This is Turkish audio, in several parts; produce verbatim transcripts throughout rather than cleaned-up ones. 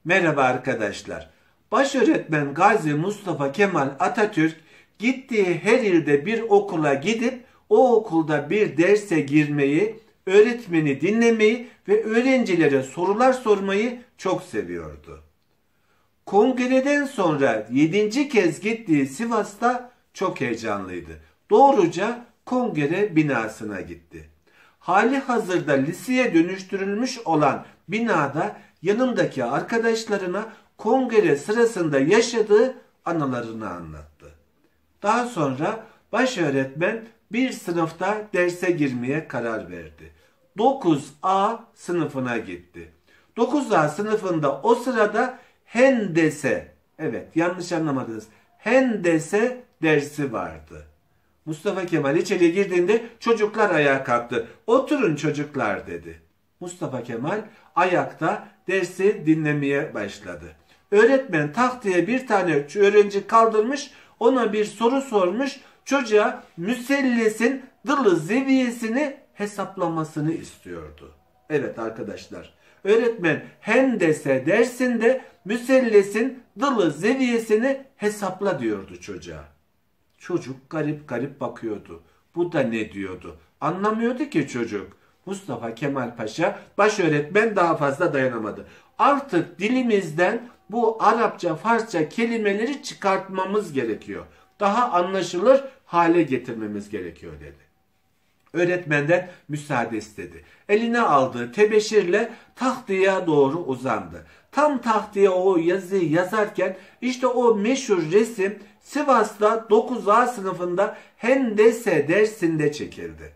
Merhaba arkadaşlar. Başöğretmen Gazi Mustafa Kemal Atatürk gittiği her ilde bir okula gidip o okulda bir derse girmeyi, öğretmeni dinlemeyi ve öğrencilere sorular sormayı çok seviyordu. Kongreden sonra yedinci kez gittiği Sivas'ta çok heyecanlıydı. Doğruca kongre binasına gitti. Hali hazırda liseye dönüştürülmüş olan binada yanındaki arkadaşlarına kongre sırasında yaşadığı anılarını anlattı. Daha sonra başöğretmen bir sınıfta derse girmeye karar verdi. dokuz A sınıfına gitti. dokuz A sınıfında o sırada hendese, evet yanlış anlamadınız, hendese dersi vardı. Mustafa Kemal içeri girdiğinde çocuklar ayağa kalktı. Oturun çocuklar dedi. Mustafa Kemal ayakta dersi dinlemeye başladı. Öğretmen tahtaya bir tane öğrenci kaldırmış, ona bir soru sormuş. Çocuğa müsellesin dılı zeviyesini hesaplamasını istiyordu. Evet arkadaşlar, öğretmen hendese dersinde müsellesin dılı zeviyesini hesapla diyordu çocuğa. Çocuk garip garip bakıyordu. Bu da ne diyordu? Anlamıyordu ki çocuk. Mustafa Kemal Paşa başöğretmen daha fazla dayanamadı. Artık dilimizden bu Arapça, Farsça kelimeleri çıkartmamız gerekiyor. Daha anlaşılır hale getirmemiz gerekiyor dedi. Öğretmenden müsaade istedi. Eline aldığı tebeşirle tahtaya doğru uzandı. Tam tahtaya o yazıyı yazarken işte o meşhur resim Sivas'ta dokuz A sınıfında hendese dersinde çekildi.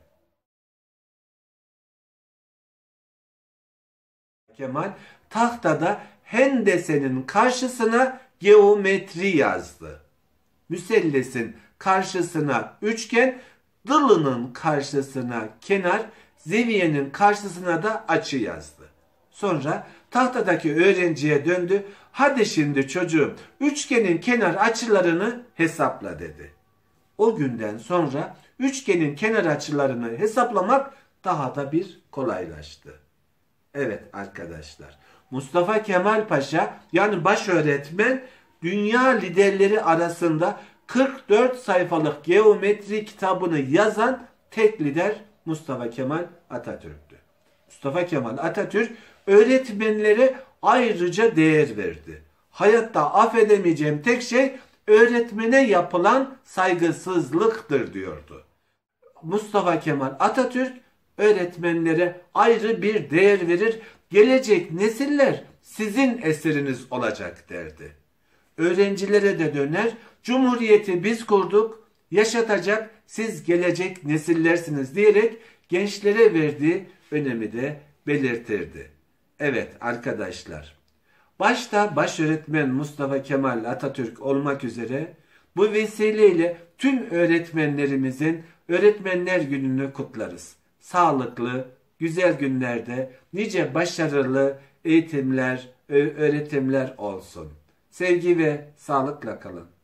Kemal tahtada hendesenin karşısına geometri yazdı. Müsellesin karşısına üçgen, dılının karşısına kenar, zeviyenin karşısına da açı yazdı. Sonra tahtadaki öğrenciye döndü. Hadi şimdi çocuğum üçgenin kenar açılarını hesapla dedi. O günden sonra üçgenin kenar açılarını hesaplamak daha da bir kolaylaştı. Evet arkadaşlar, Mustafa Kemal Paşa yani başöğretmen dünya liderleri arasında kırk dört sayfalık geometri kitabını yazan tek lider Mustafa Kemal Atatürk'tü. Mustafa Kemal Atatürk öğretmenlere ayrıca değer verdi. Hayatta affedemeyeceğim tek şey öğretmene yapılan saygısızlıktır diyordu. Mustafa Kemal Atatürk öğretmenlere ayrı bir değer verir, gelecek nesiller sizin eseriniz olacak derdi. Öğrencilere de döner, Cumhuriyeti biz kurduk, yaşatacak siz gelecek nesillersiniz diyerek gençlere verdiği önemi de belirtirdi. Evet arkadaşlar, başta başöğretmen Mustafa Kemal Atatürk olmak üzere bu vesileyle tüm öğretmenlerimizin Öğretmenler Günü'nü kutlarız. Sağlıklı, güzel günlerde nice başarılı eğitimler, öğretimler olsun. Sevgi ve sağlıkla kalın.